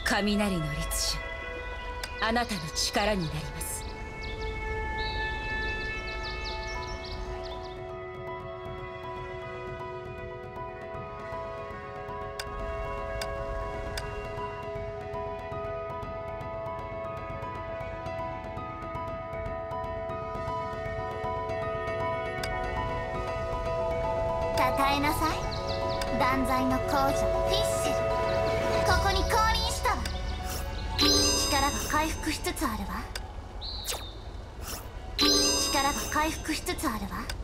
雷の律者、あなたの力になります。 たえなさい、断罪の皇女フィッシェル。ここに降臨したわ。力が回復しつつあるわ。力が回復しつつあるわ。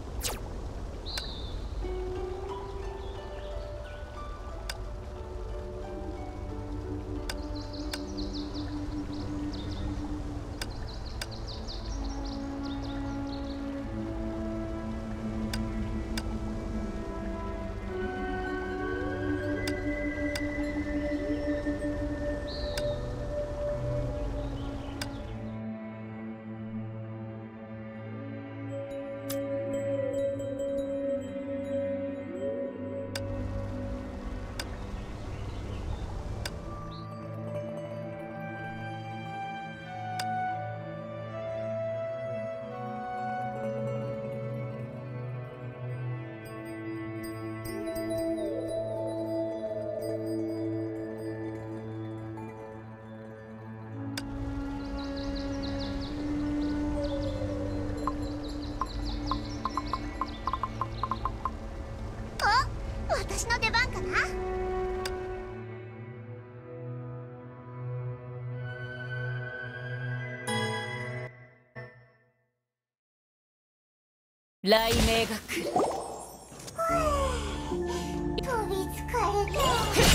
私の出番かな。 雷鳴が来る。 飛びつかれた。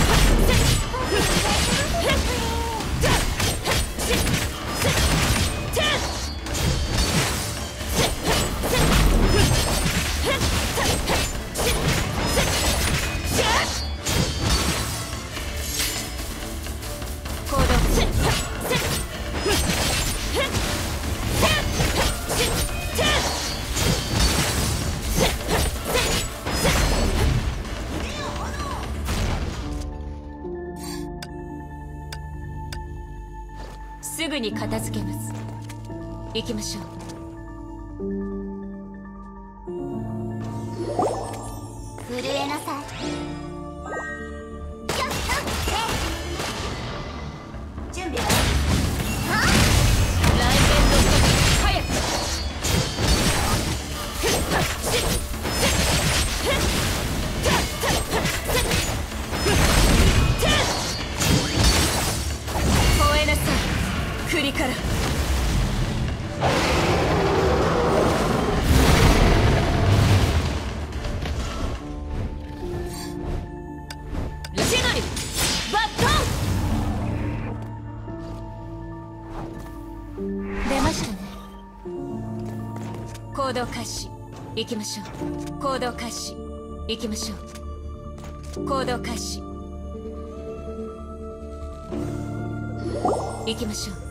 すぐに片付けます。行きましょう。 震えなさい。準備は雷鳴の時早く。吠えなさい、栗から。千鳥バットン。出ましたね。行動開始。行きましょう。行動開始。行きましょう。行動開始。行きましょう。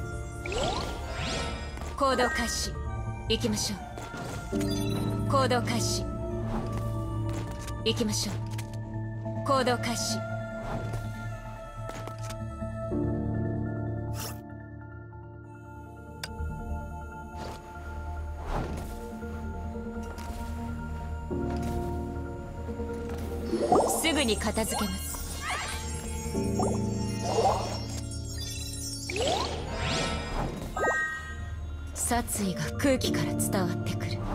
行動開始。行きましょう。行動開始。行きましょう。行動開始。すぐに片付けます。殺意が空気から伝わってくる。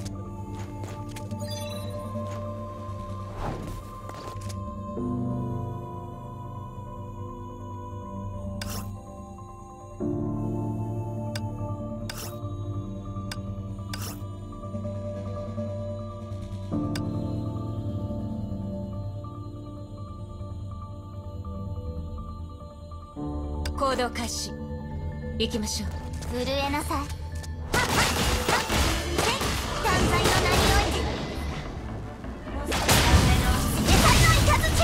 行動開始。行きましょう。 震えなさい。断罪の名において世界の雷。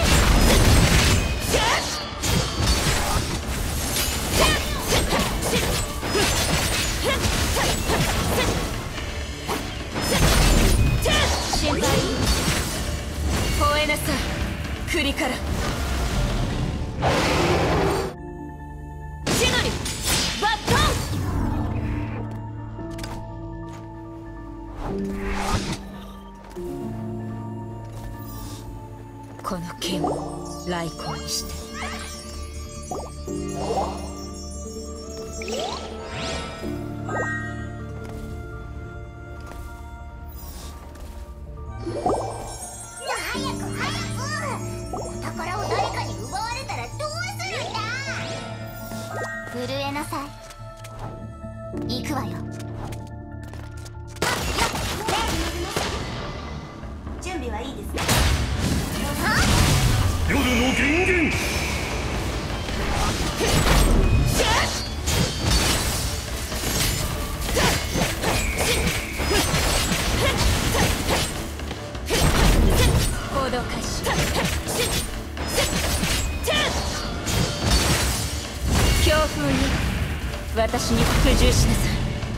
心配。吠えなさい、栗から。 この剣を来光にして。 早く早く。お宝を誰かに奪われたらどうするんだ。震えなさい。行くわよ。準備はいいですか。 夜の源源。 行動開始。強風に私に服従しなさい。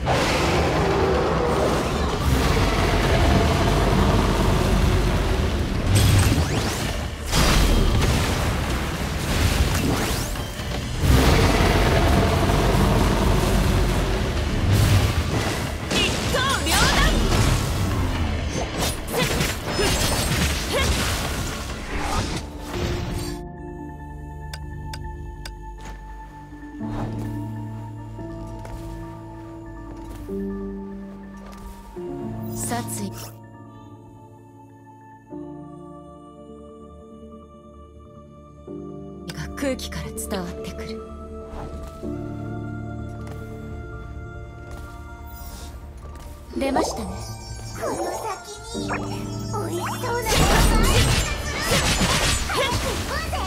殺意が空気から伝わってくる。出ましたね。 この先に美味しそうなものがある気がする。早く行こうぜ。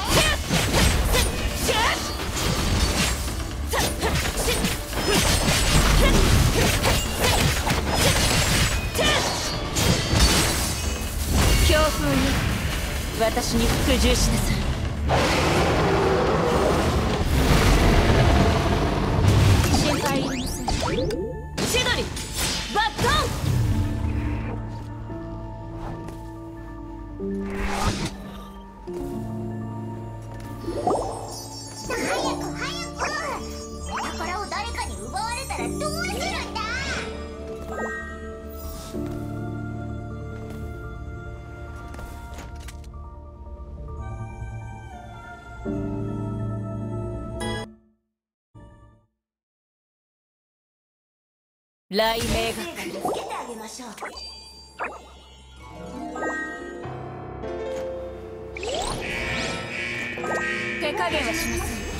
強風に私に服従しなさい。心配いりません。千鳥バットン。 早く早く。お宝を誰かに奪われたらどうするんだ。 雷鳴が来る。 助けてあげましょう。 手加減はしません。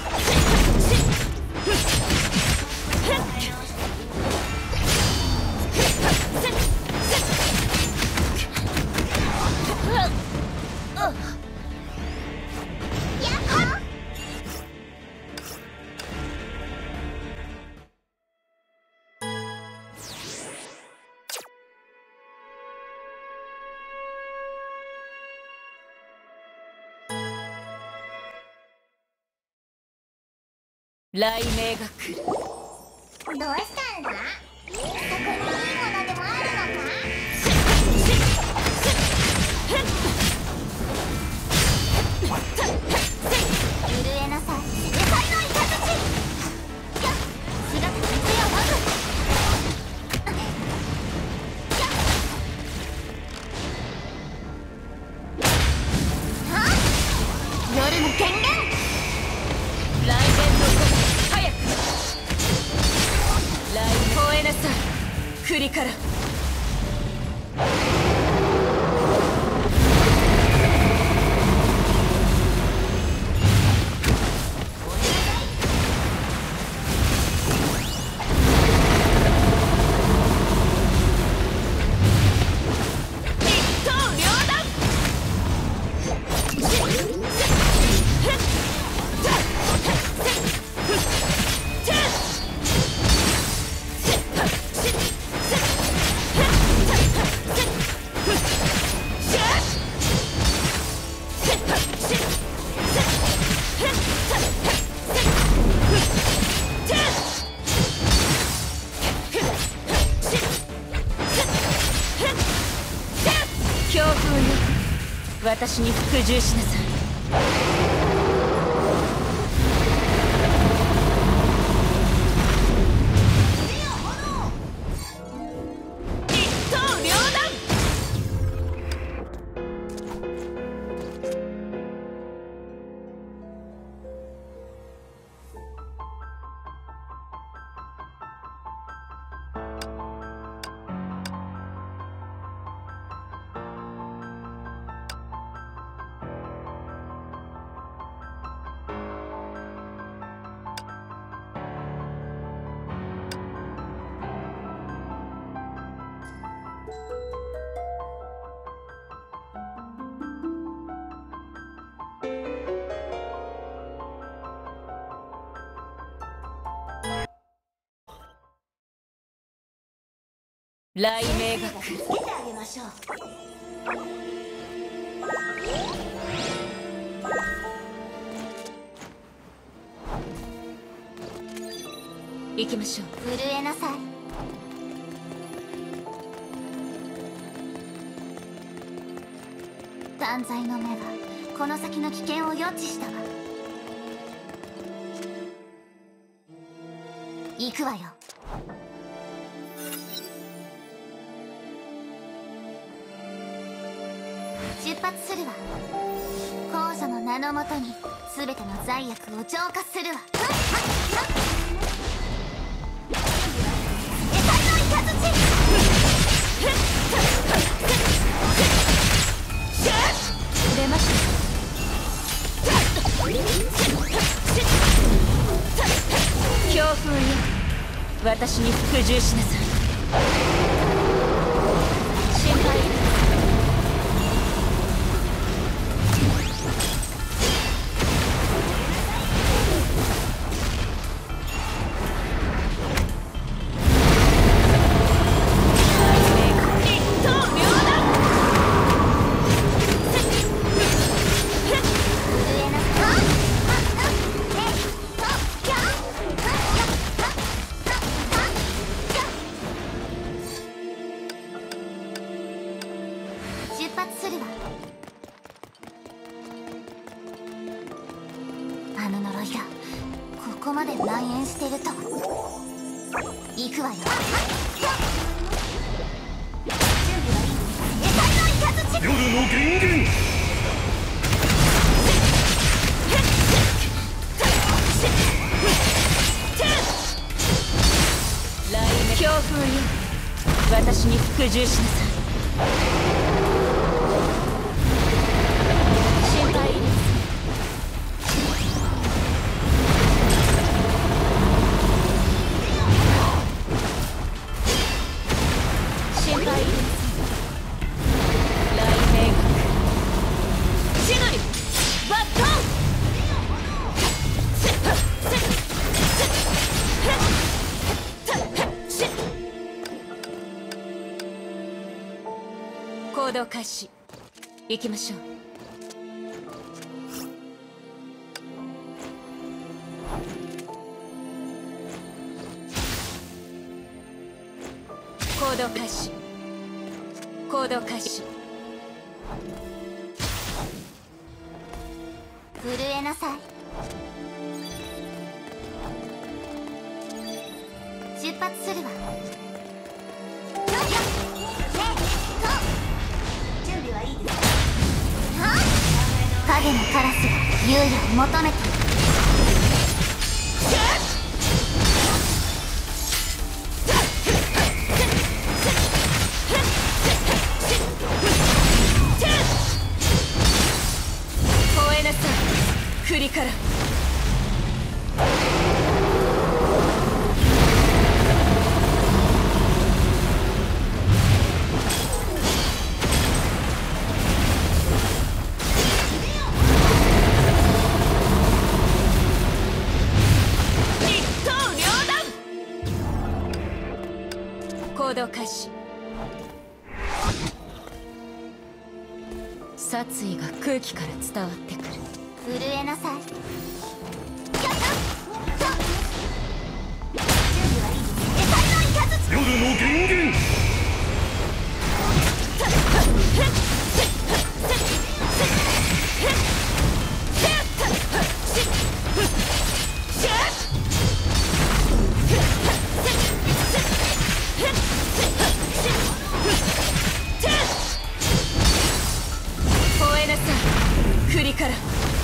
雷鳴が来る。 どうしたんだ。そこにいいものでもあるのか。震えなさい。野菜のイカズチ。やっ、姿に水をまぐ。はあ、夜の権限。 雷電の子早く。雷吠えなさい。栗から。強風に私に服従しなさい。一刀両断。 雷鳴が来る。 助けてあげましょう。 行きましょう。 震えなさい。断罪の目はこの先の危険を予知したわ。行くわよ。出発するわ。皇女の名のもとに全ての罪悪を浄化するわ。得体の雷。 出ました。強風よ、私に服従しなさい。心配いら出発するわ。あの呪いがここまで蔓延しているとは。行くわよ。 夜の源源。 強風よ、私に服従しなさい。心配いりません。心配いりません。雷鳴が来る。シノリバットン。行動開始。行きましょう。行動開始。行動開始。 震えなさい。出発するわ。準備はいいですか？影のカラスが優也を求めている。 吠えなさい、栗から。行動開始。殺意が空気から伝わってくる。 震えなさい。 夜の源源。 吠えなさい、栗から。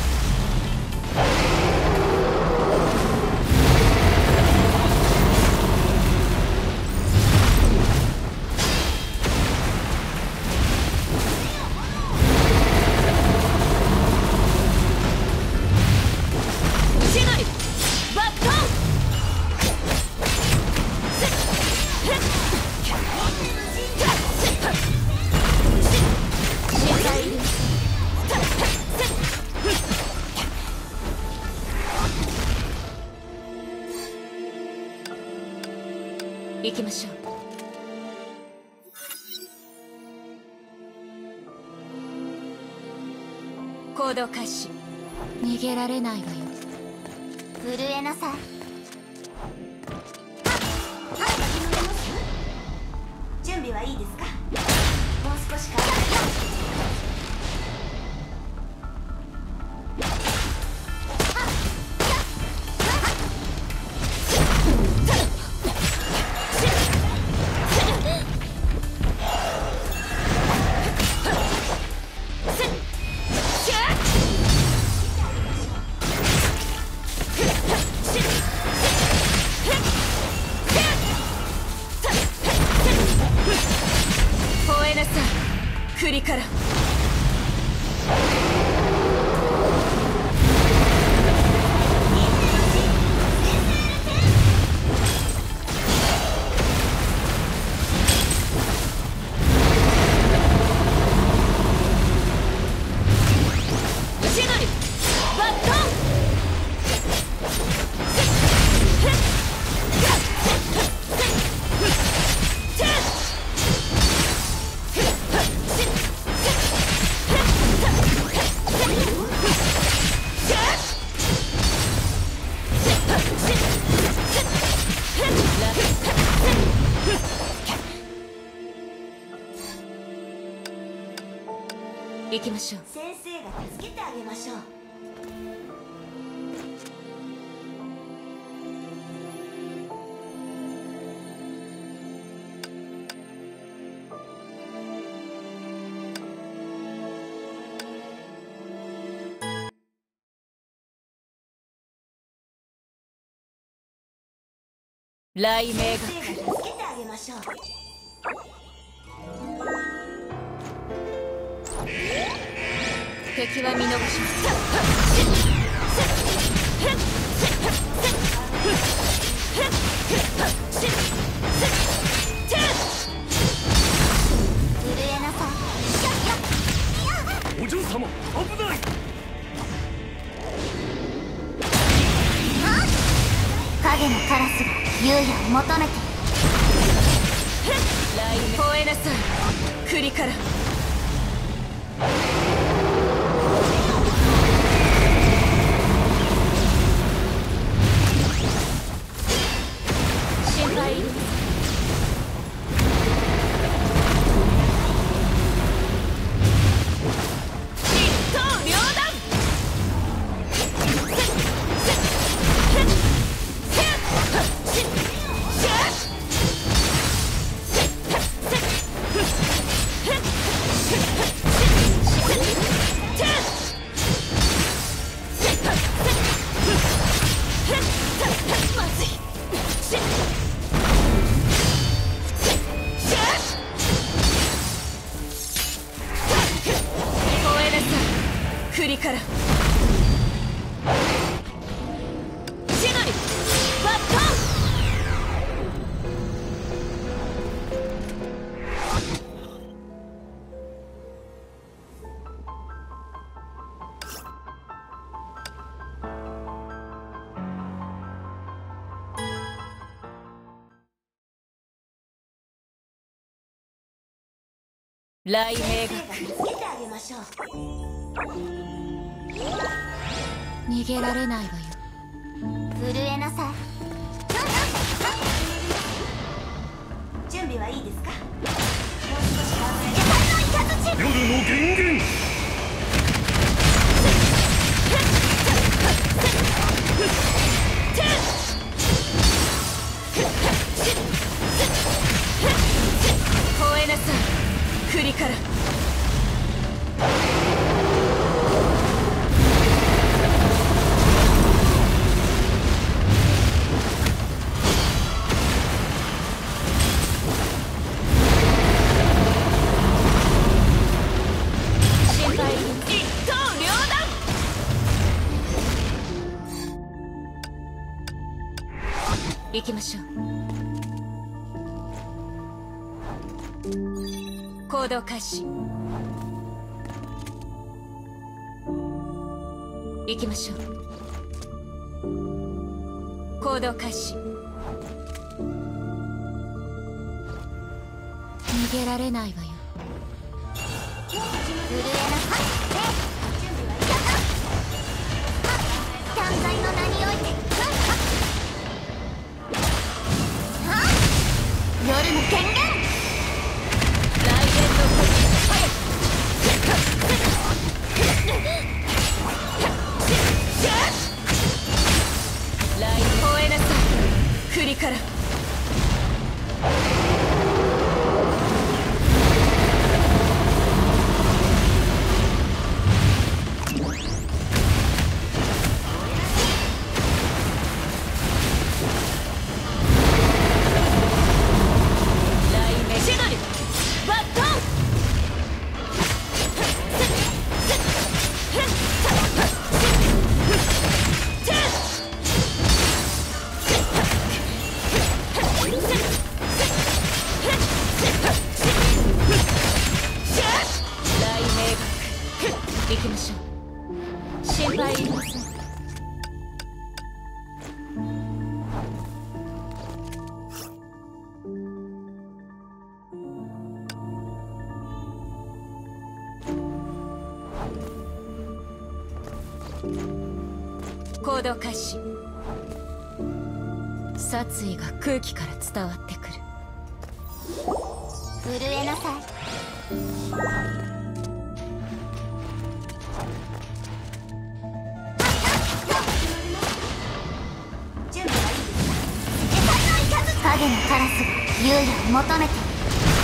シノリバットン。心配いりません。行きましょう。 行動開始。逃げられないわよ。 震えなさい。準備はいいですか？もう少しか。 吠えなさい、栗から。行きましょう。 先生が助けてあげましょう。 雷鳴が先生が助けてあげましょう。 敵は見逃します。 震えなさい。 お嬢様、危ない。 影のカラスが優也を求めている。 吠えなさい、栗から。心配いりません。一刀両断。栗から千鳥バット雷鳴が来る。 助けてあげましょう。 逃げられないわよ。 震えなさい。準備はいいですか？もう少し考えて。 夜の源源。 吠えなさい、栗から。心配いりません。一刀両断。行きましょう。行動開始。行きましょう。行動開始。逃げられないわよ。 震えなさい。準備はいいですか？ 心配いりません。行動開始。殺意が空気から伝わってくる。 震えなさい。影のカラスが優也を求めている。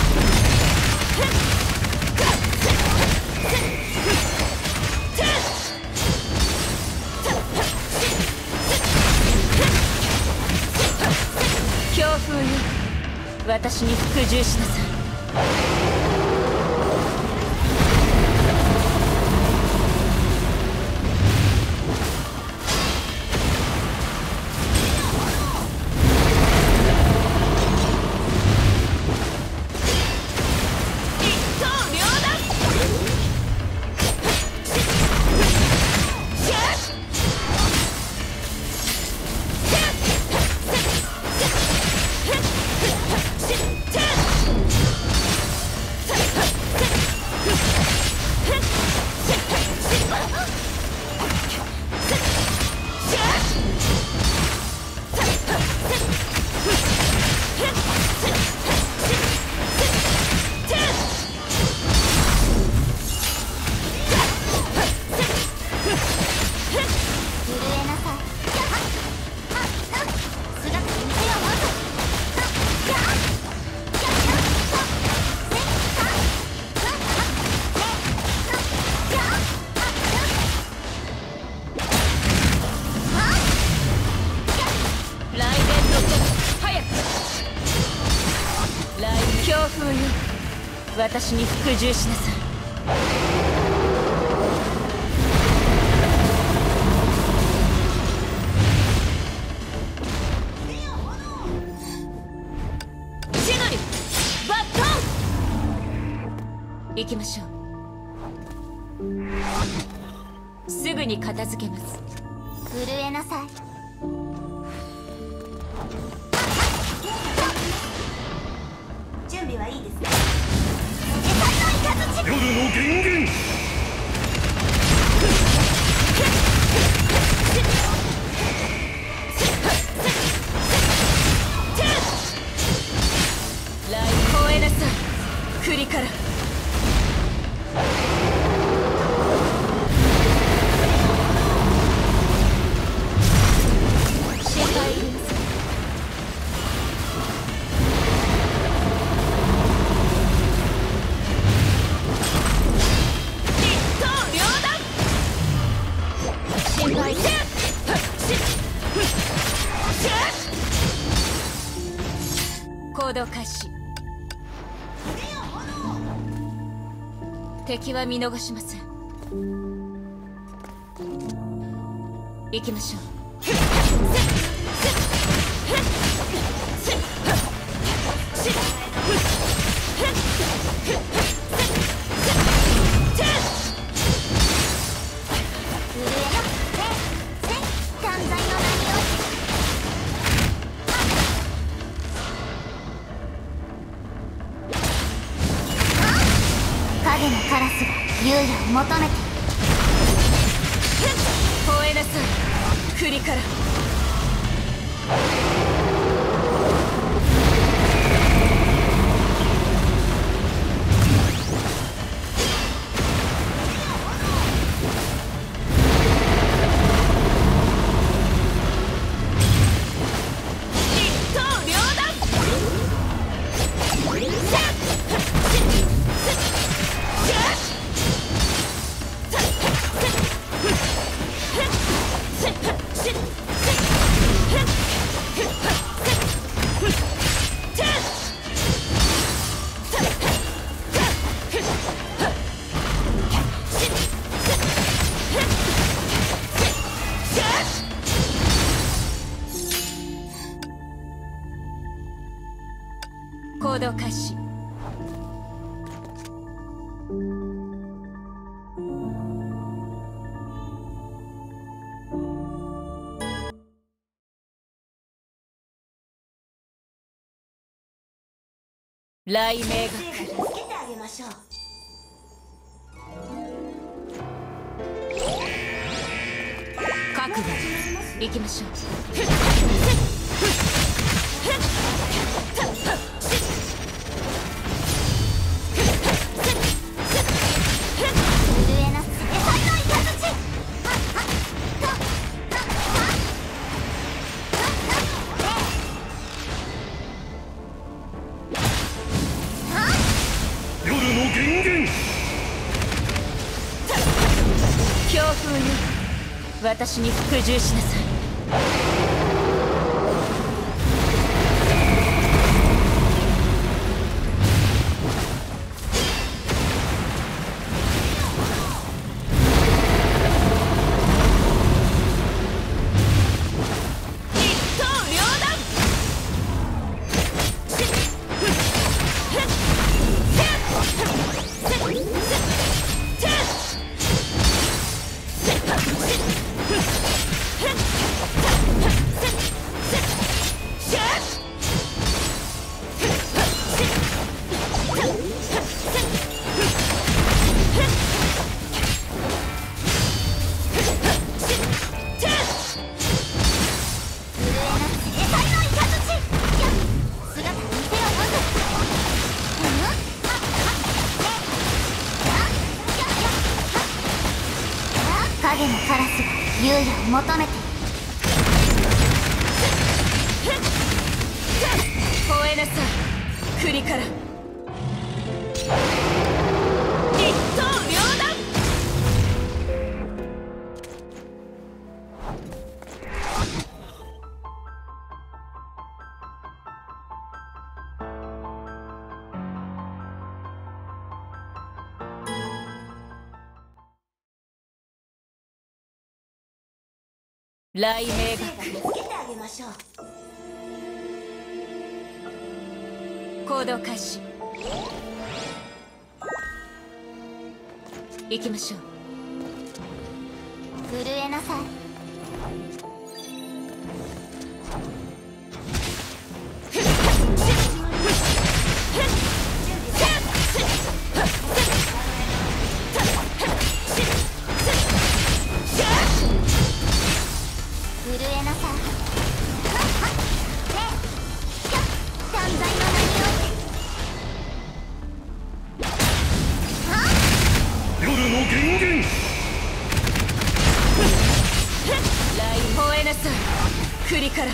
強風よ、私に服従しなさい。私に服従しなさい。シノリバットン。行きましょう。すぐに片付けます。 震えなさい。準備はいいですね。 夜の源源。 吠えなさい、栗から。心配いりません。行動開始。敵は見逃しません。行きましょう。 影のカラスが優也を求めている。 吠えなさい、栗から。行動開始。 雷鳴が先生が助けてあげましょう。 覚悟行きましょう。 震えなす世界の雷。 夜の源源。 強風よ、私に服従しなさい。影のカラスが優也を求めている。 吠えなさい、栗から。一刀両断。雷鳴が助けてあげましょう。 行動開始。行きましょう。 震えなさい。震えなさい。断罪の名において。 夜の源源。 吠えなさい、栗から。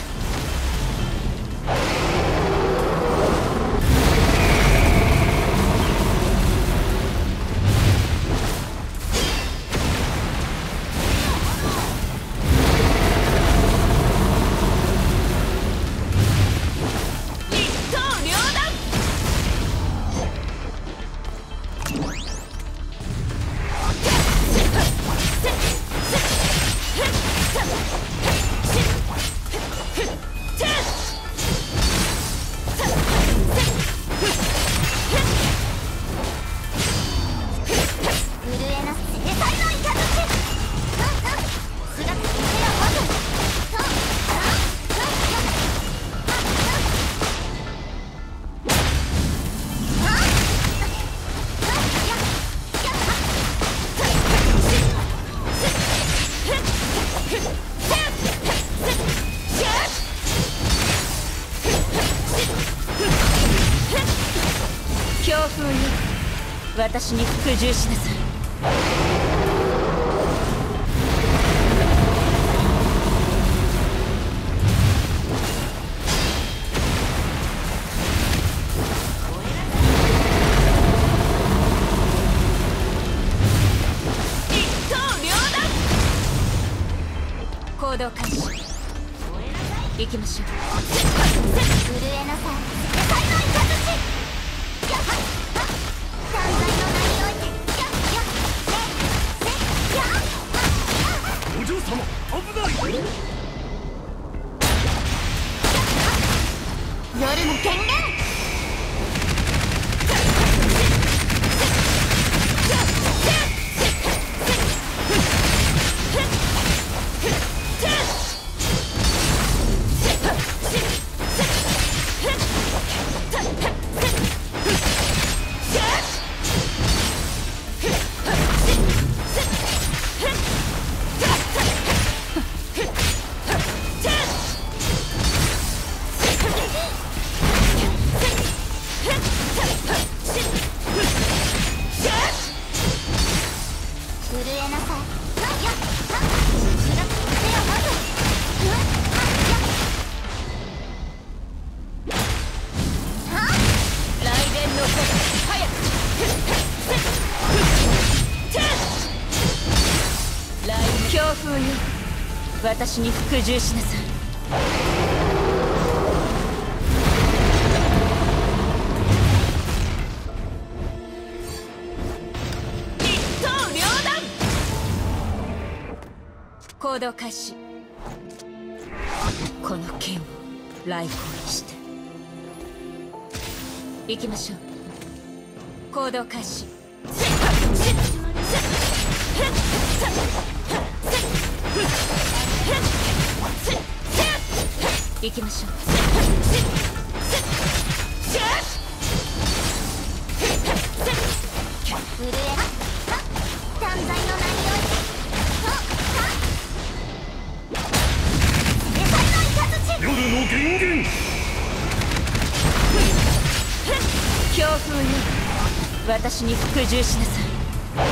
強風よ、私に服従しなさい。一刀両断。行動開始。行きましょう。 震えなさい。世界の雷。断罪の名において。 お嬢様、危ない。 夜の権限。震強風よ、私に服従しなさい。一刀両断。行動開始。この剣を来光にして行きましょう。行動開始。行きましょう。 震え断罪の名において制裁の雷。 夜の源源。 強風よ、私に服従しなさい。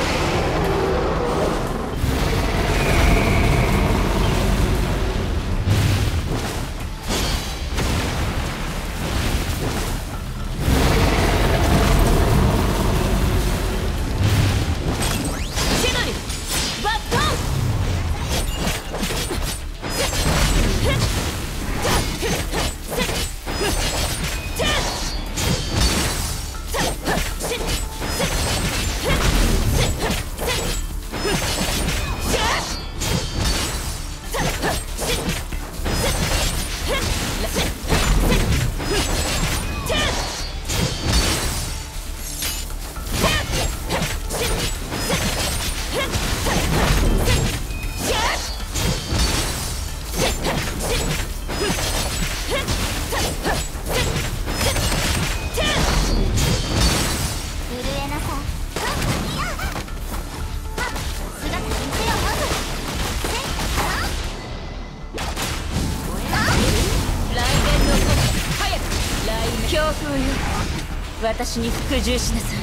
強風よ、私に服従しなさい。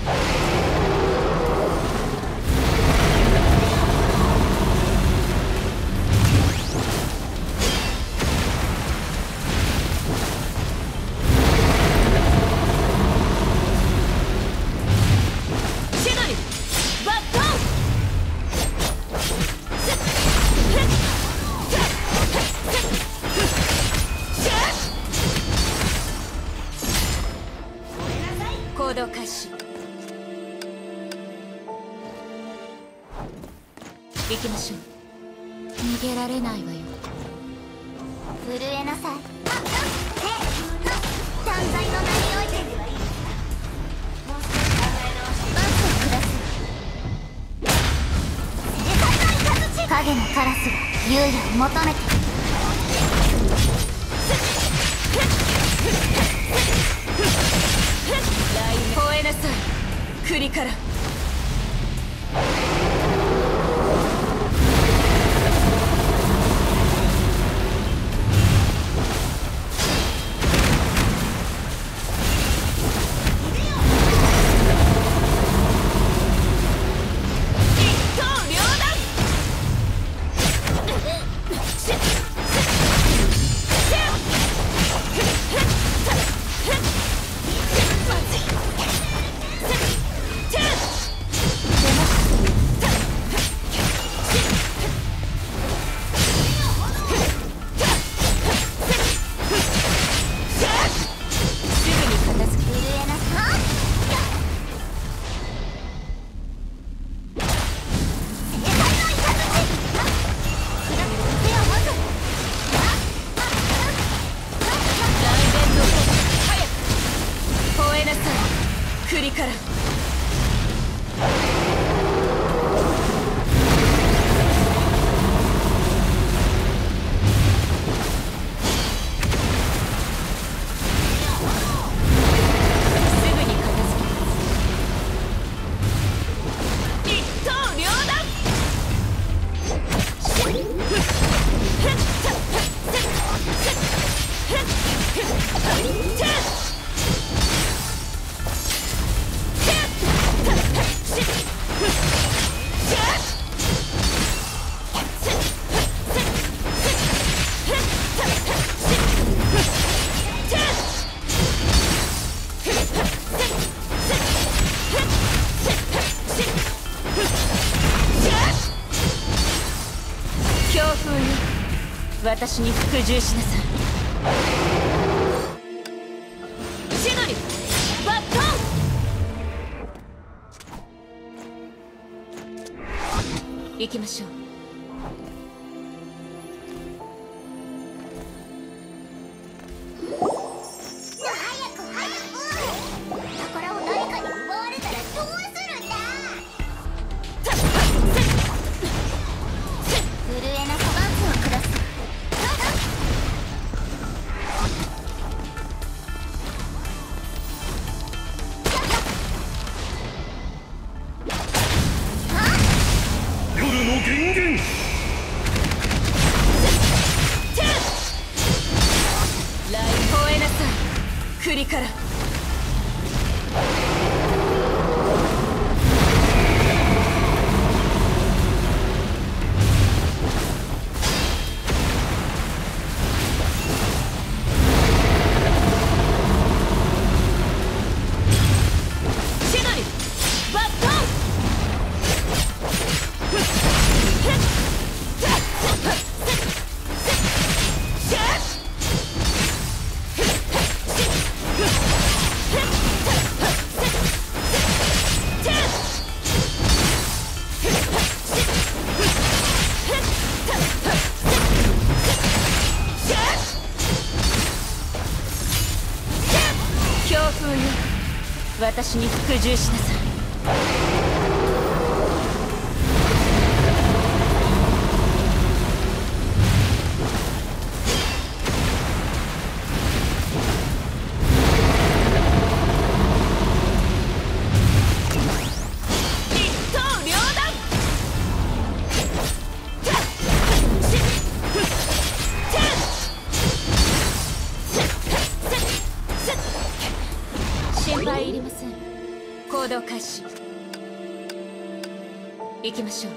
行動開始。行きましょう。逃げられないわよ。 震えなさい。断罪の名において罰を下す。制裁の雷。影のカラスが優也を求めてる。 吠えなさい、栗から。 風に私に服従しなさい。シノリバットン。行きましょう。栗から。私に服従しなさい。心配いりません。行動開始。行きましょう。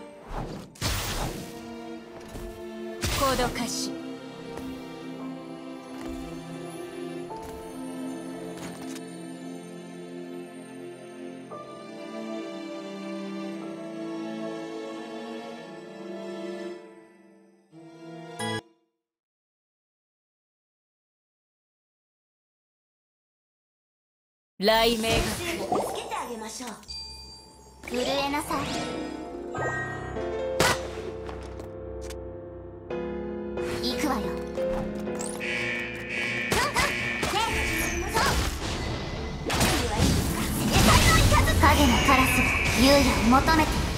行動開始。雷鳴が助けてあげましょう。震えなさい。行くわよ。影のカラスが優也を求めている。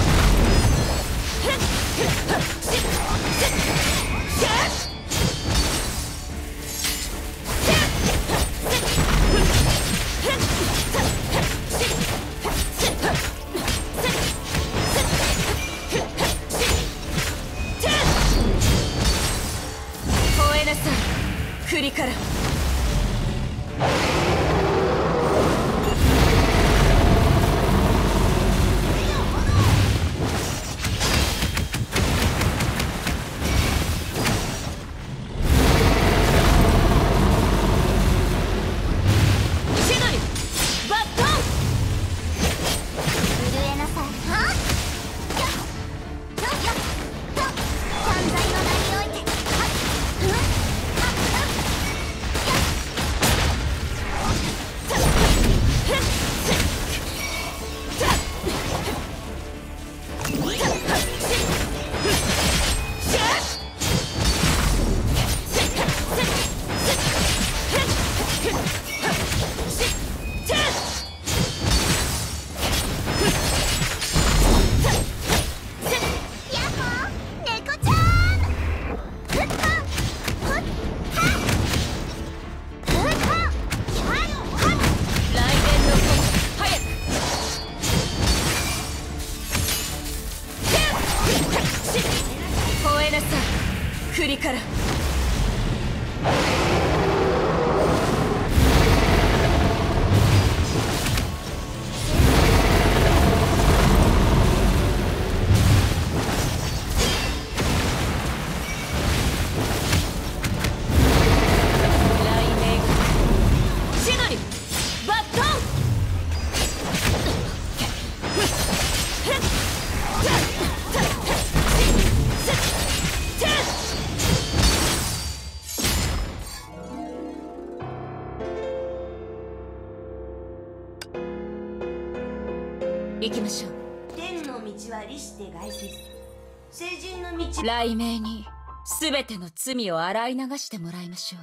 栗から。栗から。 して外せず、成人の道。 雷鳴に全ての罪を洗い流してもらいましょう。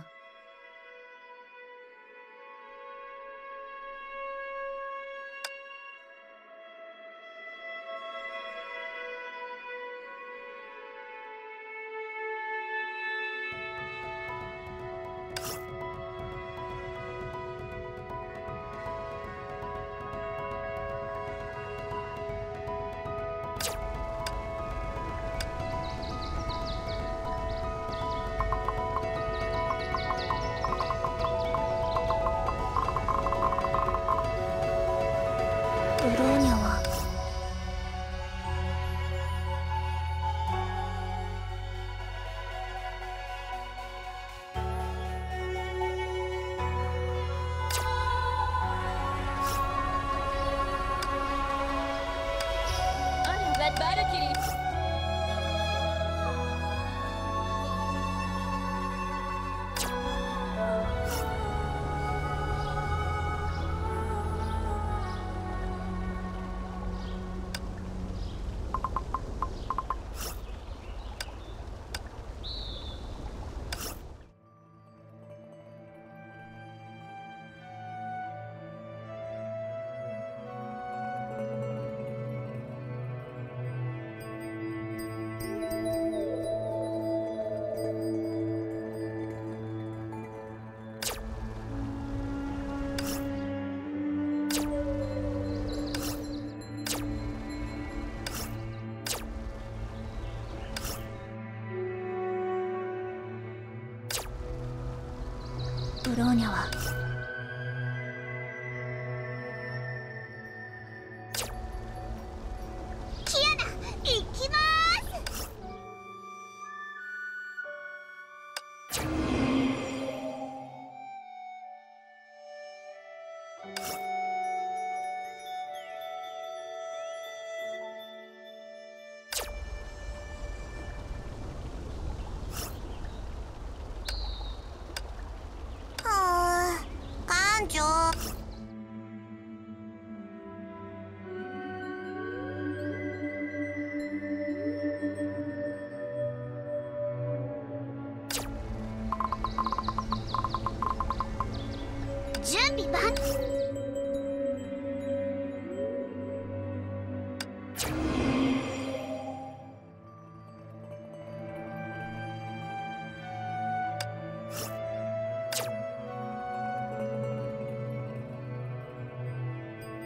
ブローニャはバルキリー。 ブローニャはキアナ行きまーす。館長。準備万端。